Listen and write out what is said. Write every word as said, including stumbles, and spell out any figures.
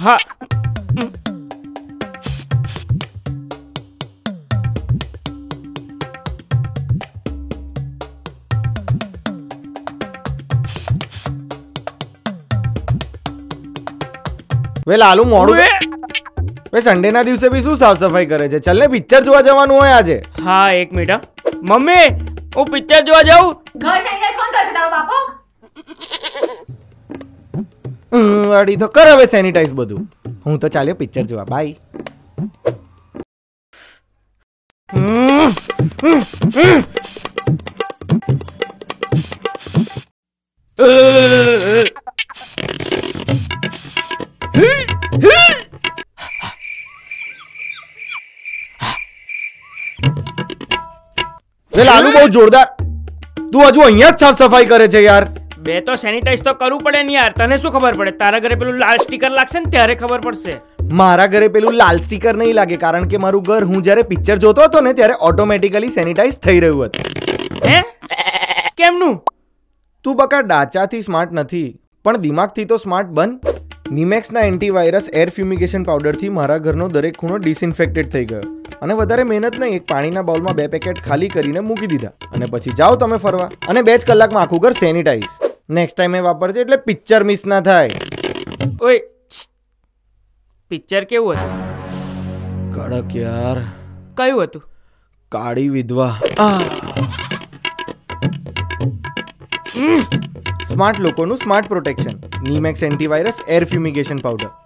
હા. વે લાલુ મોડું way Sunday ના દિવસે બી શું સાફ સફાઈ કરે છે? ચલ ને પિક્ચર જોવા જવાનું હોય આજે. હા એક મિનિટ. મમ્મી હું પિક્ચર જોવા જાઉં. ઘર સેનિટાઈઝ કોણ કરશે તારો બાપો? અડી તો કર હવે સેનિટાઈઝ બધું. હું તો ચાલ્યો પિક્ચર જોવા. બાય. લાલુ બહુ જોરદાર. તું હજુ અહીંયા જ સાફ સફાઈ કરે છે યાર. બે તો સેનિટાઈઝ તો કરવું પડે ને યાર. તને શું ખબર પડે? તારા ઘરે પેલું લાલ સ્ટીકર લાગશે ને ત્યારે ખબર પડશે. મારા ઘરે પેલું લાલ સ્ટીકર નહીં લાગે, કારણ કે મારું ઘર હું જ્યારે પિક્ચર જોતો હતો ને ત્યારે ઓટોમેટિકલી સેનિટાઈઝ થઈ રહ્યું હતું. હે? કેમનું? તું બકા ડાચાથી સ્માર્ટ નથી, પણ દિમાગથી તો સ્માર્ટ બન. નિમેક્સના એન્ટીવાયરસ એર ફ્યુમિગેશન પાવડરથી મારા ઘરનો દરેક ખૂણો ડિસઇન્ફેક્ટેડ થઈ ગયો. અને વધારે મહેનત નહીં, એક પાણીના બાઉલમાં બે પેકેટ ખાલી કરીને મૂકી દીધા અને પછી જાઓ તમે ફરવા, અને બે જ કલાકમાં આખું ઘર સેનિટાઈઝ. નેક્સ્ટ ટાઈમ એ વાપરજે એટલે પિક્ચર મિસ ના થાય. ઓય, પિક્ચર કેવું હતું? કડક યાર. કયું હતું? કાળી વિધવા. સ્માર્ટ લોકોનું smart protection. Nimex antivirus air fumigation powder.